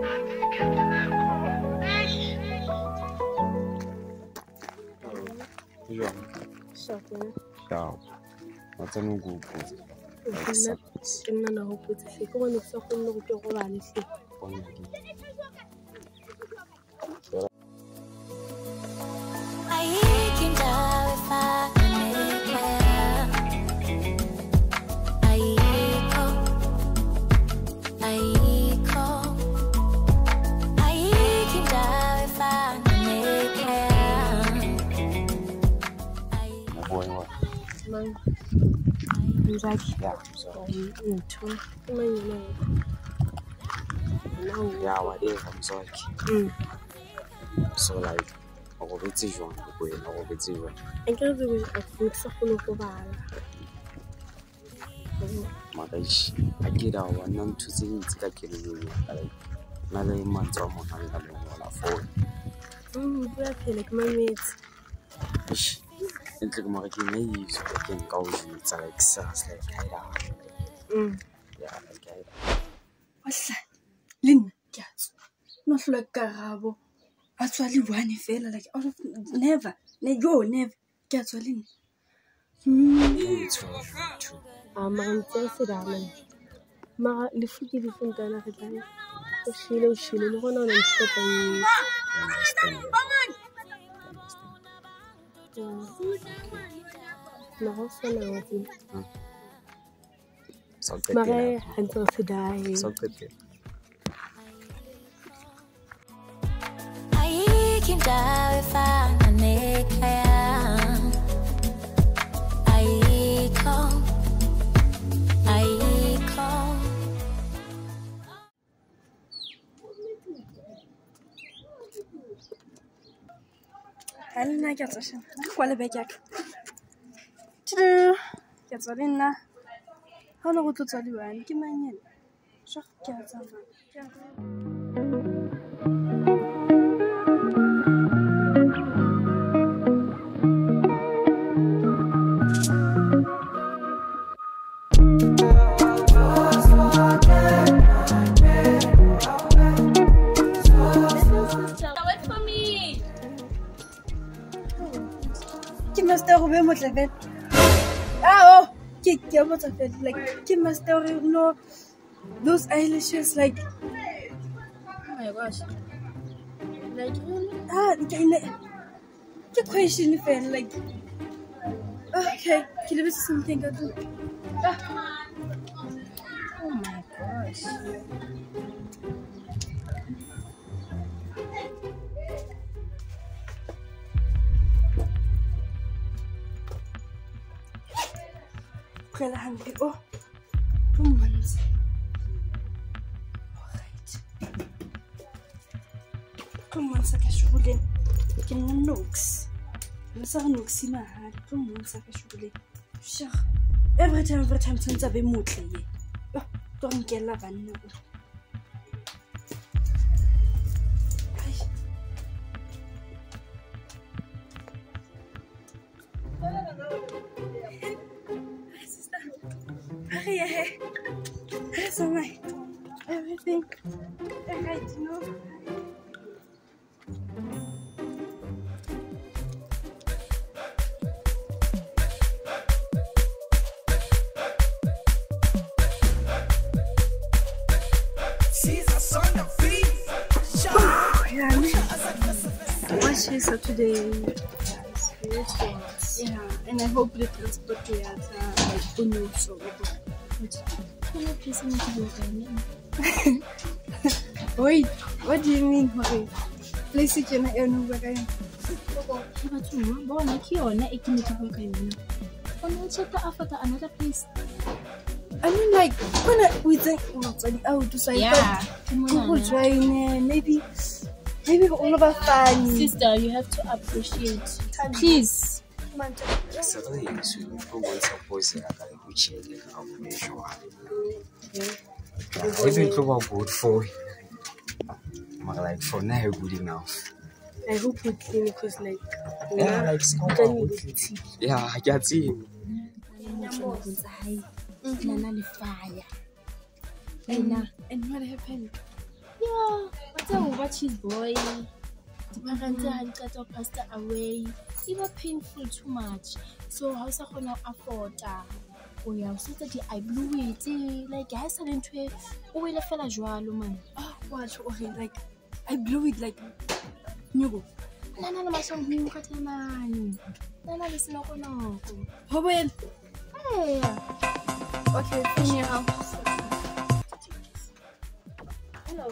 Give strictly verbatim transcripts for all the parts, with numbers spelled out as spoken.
Ciao. What's a new group? I'm not a hope to say, come on, so come look at all I see. I can die if I make I come. I come. I can die if I make Boy, what? Man, like, Yeah, I'm sorry. I'm too. Yeah, what is I'm sorry. So, like, I will be teaching you. I will be teaching you. I can't do a food supplement for Val. Magash, I get out one non to see it's like you. Nine months or more than a phone. Mm, I like my mates. It's like my kidneys can go with like sauce like Kaida. Mm. Yeah, like Kaida. What's that? Lin, cats. Not like Garabo. Actually, one fella like out of never. Go, never. Cats are Lin. It's true. I'm on Tessaman. Ma, the food is from Ghana. Sheila, Sheila, no one on the top of you. No, so now. So good. Maria until today. So good. I can die if I make I come. I come. Helena gets us. Quite a big jack. True. Gets her in now. How long to tell you? And give my name. Sure, gets her. Wait for me. Qui m'a staré moi la fête. Ah oh, qui qui a moi la fête like qui m'a staré no those eyelashes like Oh my gosh. Like really? ah qui qui question fait like okay qui le veut something à tout. Oh my gosh. Quella hungry oh two months. Alright. Two months ka shule. Ke nna nooks. Le sa nooks ma ha two months ka shule. Sure. Every time every time tshwantse be motle ye. Oh, don't get la banna. Hurry ahead. That's all right. Everything. All right, you know. Watch this Saturday. Yeah, and I hope the transport to it like Unu so. Wait, what do you mean, Hori? Please sit in the Unu again. Another place. I mean, like, when I, we think out to say, Yeah. maybe, maybe all of our fun. Sister, you have to appreciate. Please. Certainly, so you want to suppose that I will change the calculation. Even people good for like for now, good enough. I hope we clean because, like, Yeah, like can you yeah, I can see. Nana fire. And, and what happened? Yeah, what's a over cheese boy? The parents had cut off passed away. It was painful too much. So how's I gonna afford that? Oh yeah, so that I blew it. Like I said into it. Oh, we left a jwalo man. Oh, watch, okay, like I blew it like Nyugo. No, no, no, my son, you got a man. No, no, listen, no, no. How well? Hey, Okay, finish now. hello.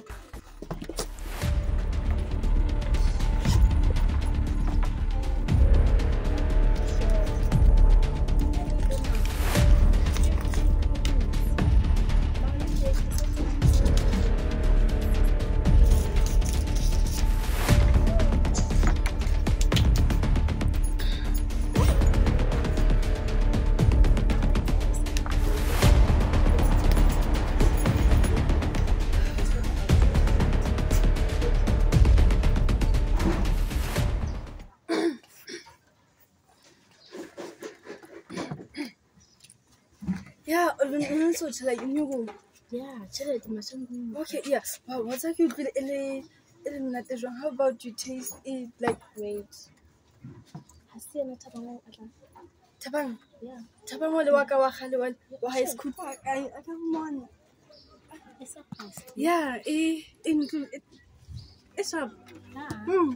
Yeah, I'm so like Nyugo. Yeah, chill it, my son. Okay, yeah. Wow, what's that you feel ele ele nate jwang? How about you taste it like Wait. I see another one. Tabang? Yeah, Tabang wale waka wa khale wa wa high school. I I come on. it's a past. Yeah, eh in it it's up. Yeah. Hmm.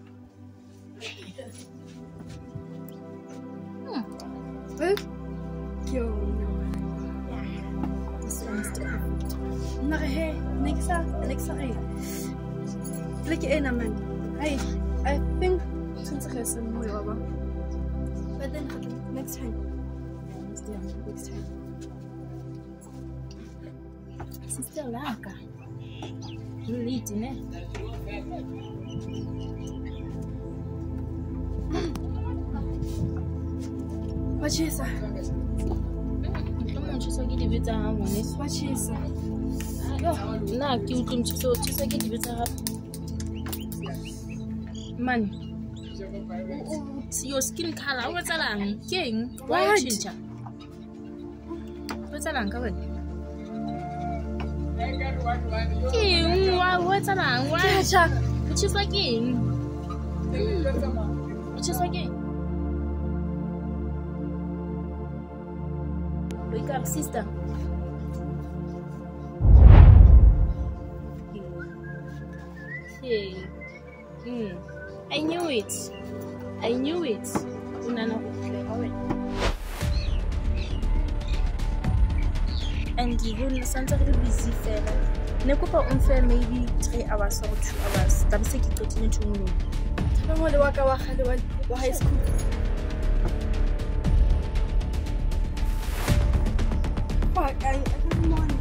Hmm. Well, yo. This one is different. Nare hey, nexa, nexa hey. Like eh naman. Hey, I think since I some more baba. But then next time. Yeah, next time. Sister Laka. You lead in it. What is that? Come on, she's going to be down one is. What is that? Yo, nah, you can just so she's going to be down. Man, your skin color, what's a lang? King, why What? chincha? What's a lang? Come on. King, why, what's a lang? Why? Which is like king. Which is like king. Wake up, sister. Hey. Hmm. I knew it. I knew it. Unana already. And you will Santa busy fair. Nekopa unfair maybe three hours or two hours. Tabse ki continue to know. Tabang wale waka wa khale wa wa high school. Fuck, I I come on.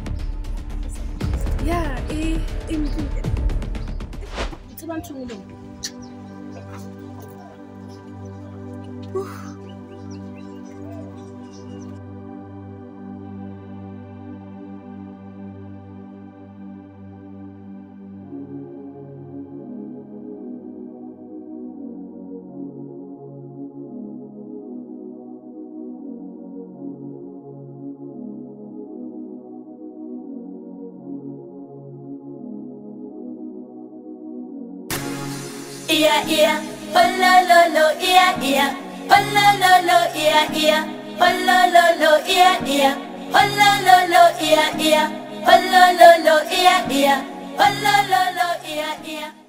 Yeah, eh in It's about to know. Ia ia, oh lo lo lo, ia ia, oh lo lo lo, ia ia, oh lo lo lo, ia ia, oh lo lo lo, ia ia, oh lo lo lo, ia ia, oh lo lo lo, ia ia.